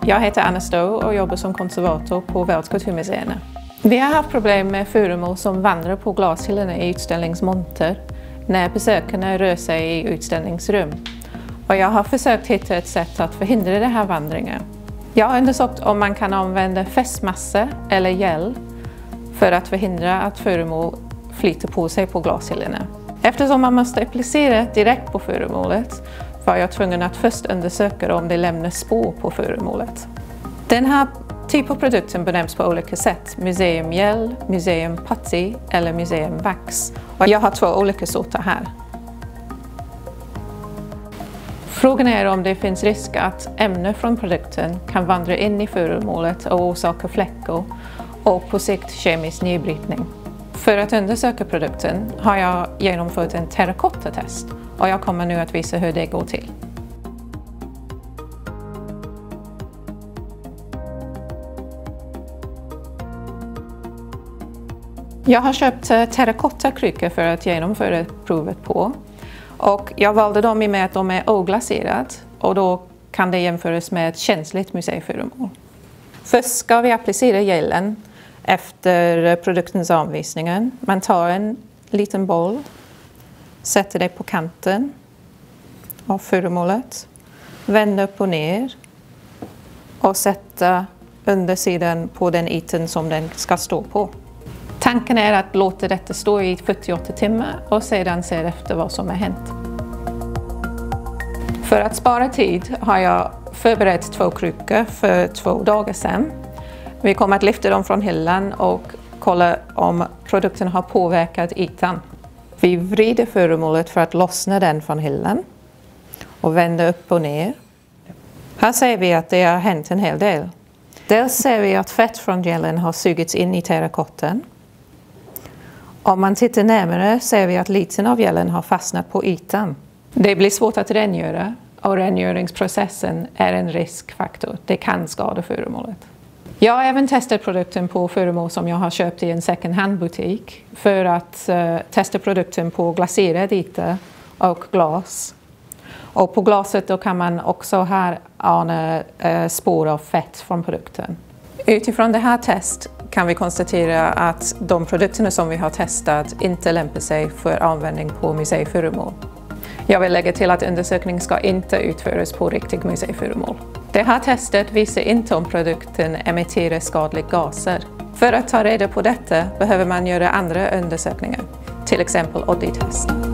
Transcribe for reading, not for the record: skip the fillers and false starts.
Jag heter Anna Stowe och jobbar som konservator på Världskulturmuseerna. Vi har haft problem med föremål som vandrar på glashyllorna i utställningsmonter när besökarna rör sig i utställningsrum. Och jag har försökt hitta ett sätt att förhindra den här vandringen. Jag har undersökt om man kan använda fästmassa eller gel för att förhindra att föremål flyter på sig på glashyllorna. Eftersom man måste applicera direkt på föremålet var jag tvungen att först undersöka om det lämnar spår på föremålet. Den här typen av produkten benämns på olika sätt: museumgel, museumputty eller museumvax. Och jag har 2 olika sorter här. Frågan är om det finns risk att ämnen från produkten kan vandra in i föremålet och orsaka fläckar och på sikt kemisk nedbrytning. För att undersöka produkten har jag genomfört en terrakottatest och jag kommer nu att visa hur det går till. Jag har köpt terrakottakrukor för att genomföra provet på. Och jag valde dem i och med att de är oglaserade och då kan det jämföras med ett känsligt museiföremål. Först ska vi applicera gelen efter produktens anvisningar. Man tar en liten boll, sätter det på kanten av föremålet, vänder upp och ner och sätter undersidan på den ytan som den ska stå på. Tanken är att låta detta stå i 48 timmar och sedan se efter vad som har hänt. För att spara tid har jag förberett 2 krukor för 2 dagar sedan. Vi kommer att lyfta dem från hyllan och kolla om produkten har påverkat ytan. Vi vrider föremålet för att lossna den från hyllan och vänder upp och ner. Här ser vi att det har hänt en hel del. Dels ser vi att fett från gelen har sugits in i terrakottan. Om man tittar närmare ser vi att liten av gelen har fastnat på ytan. Det blir svårt att rengöra och rengöringsprocessen är en riskfaktor. Det kan skada föremålet. Jag har även testat produkten på föremål som jag har köpt i en second hand-butik för att testa produkten på glaserad yta och glas. Och på glaset då kan man också här ana spår av fett från produkten. Utifrån det här testet kan vi konstatera att de produkterna som vi har testat inte lämpar sig för användning på museiföremål. Jag vill lägga till att undersökningen ska inte utföras på riktig museiföremål. Det här testet visar inte om produkten emitterar skadliga gaser. För att ta reda på detta behöver man göra andra undersökningar, till exempel ODI-test.